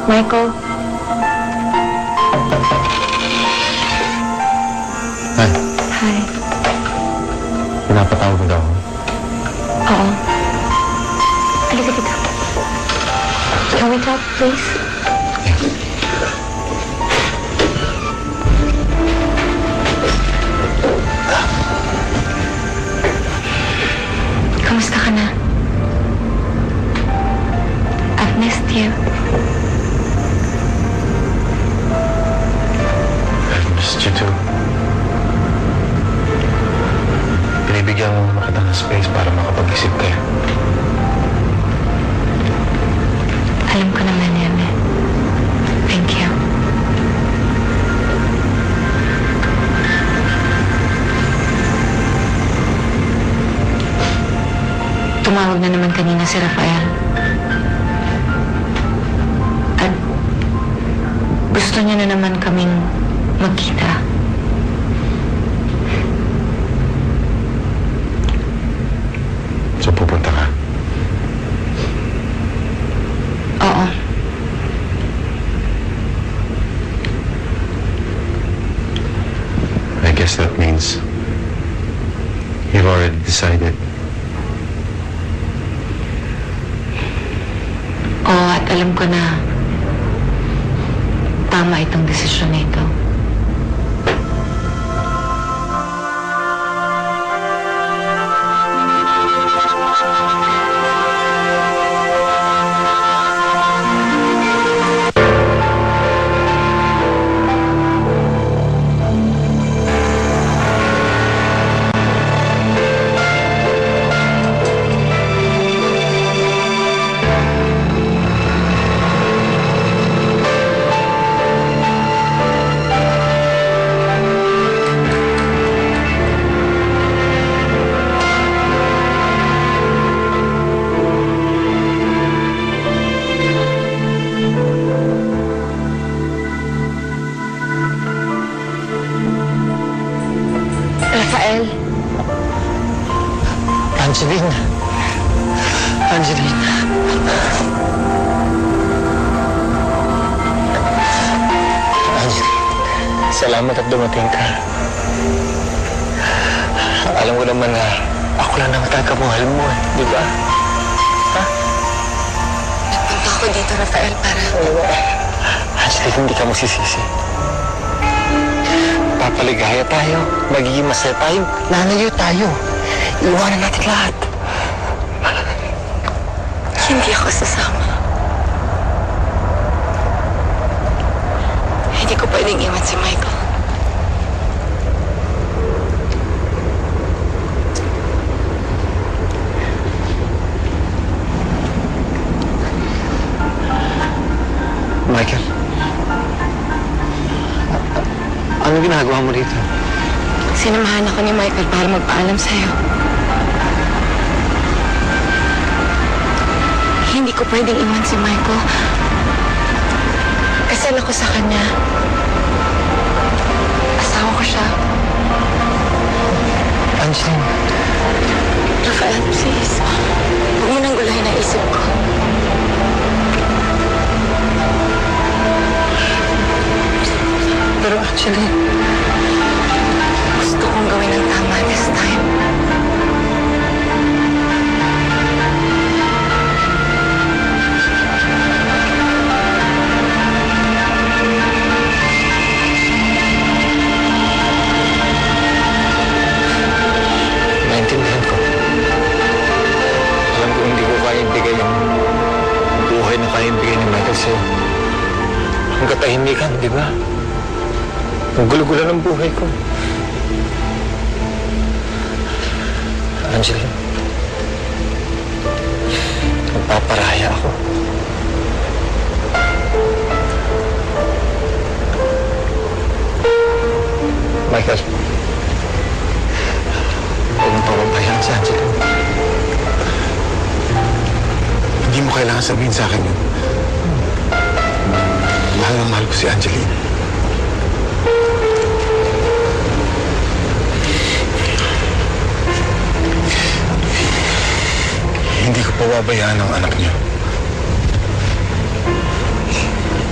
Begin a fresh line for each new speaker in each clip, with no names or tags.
Michael?
Hi.
Hi.
Pinapatawag mo daw ako?
Oo. Halika dito. Can we talk, please?
Yeah.
Kamusta ka na? I've missed you.
I've missed you too. Binibigyan mo naman kita ng space para makapag-isip kayo.
Alam ko naman yan eh. Thank you. Tumawag na naman kanina si Rafael. At gusto niya na naman kaming magkita.
So pupunta ka?
Oo.
I guess that means you've already decided.
Oo, at alam ko na tama itong desisyon na ito. Rafael.
Angeline. Angeline. Angeline, salamat at dumating ka. Alam ko naman na ako lang ang taga-mahal mo eh, di ba? Ha?
Nagpunta ako dito, Rafael, para...
Angeline, hindi ka magsisisi. Papaligaya tayo, magiging masaya tayo, lalayo tayo. Iwanan natin lahat.
Hindi ako sasama. Hindi ko pwedeng iwan si Michael.
Michael, anong ginagawa mo dito?
Sinamahan ako ni Michael para magpaalam sa'yo. Hindi ko pwedeng iwan si Michael. Kasal ako sa kanya. Asawa ko siya.
Angeline.
Rafael, please. Huwag mo nang gulahin ang isip ko.
Pero Angeline,
Gusto kong gawin ang tama this time.
naintindihan ko. Alam ko hindi ko kaya ibigay yung buhay na kaya ibigay ni Michael sa'yo. Ang katahimikan, di ba? Ang gulo-gulo ng buhay ko. Angeline, magpaparaya ako. Michael, huwag mong papabayaan si Angeline.
Hindi mo kailangan sabihin sa akin yun. Mahal na mahal ko si Angeline. Hindi ko pababayaan ang anak niyo.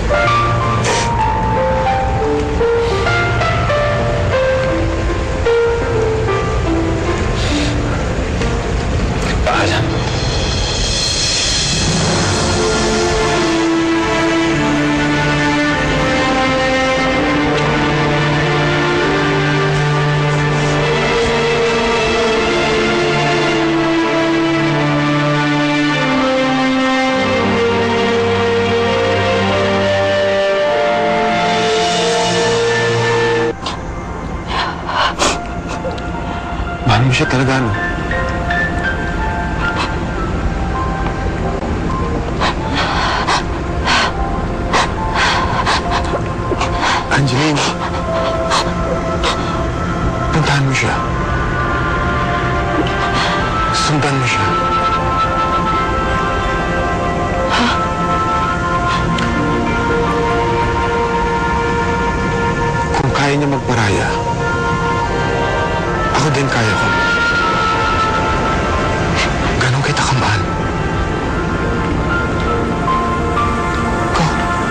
Paalam. Mahal mo siya talaga, no? Angeline, puntahan mo siya. Sundan mo siya. Kung kaya niya magparaya, ako din kaya ko. Ganon kita kamahal. Go.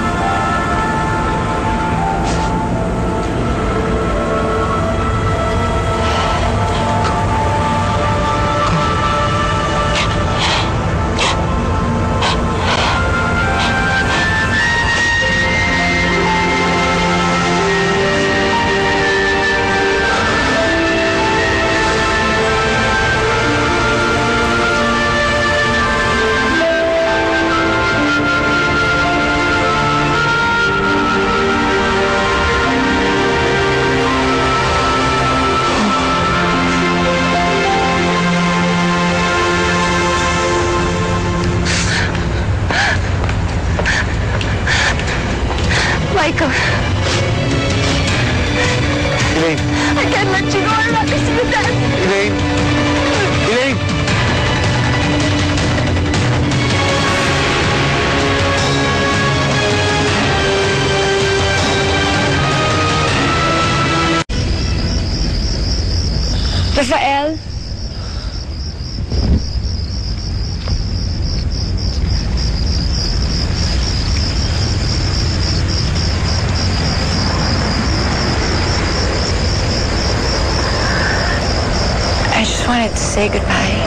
Michael,
Elaine!
I can't let you go. I'm not going to do that.
Elaine! Elaine!
Rafael? I just wanted to say goodbye.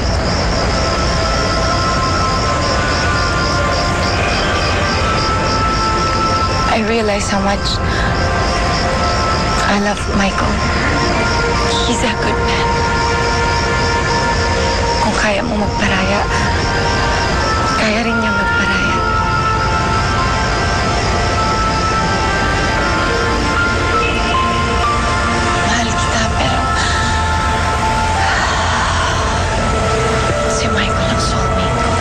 I realize how much I love Michael. He's a good man. Kung kaya mo magparaya, kaya rin niya magparaya. Mahal kita, pero si Michael ang soulmate ko.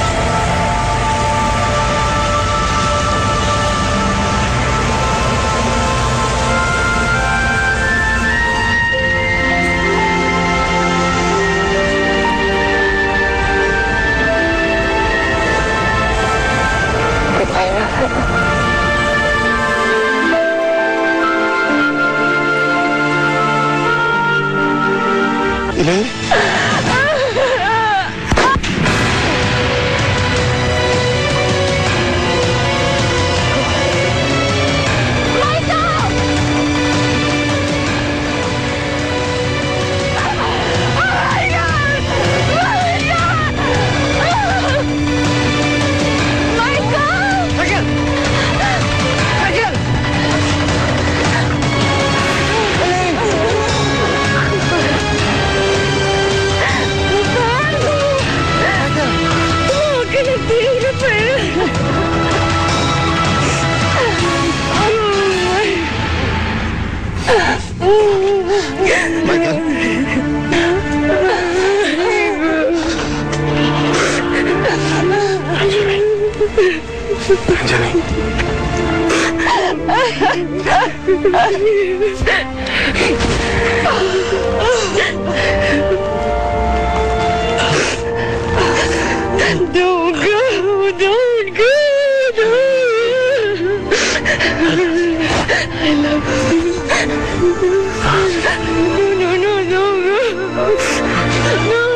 Goodbye, Rafael.
Elaine? Angeline.
Don't go, don't go, don't. I love you. No, don't go. No.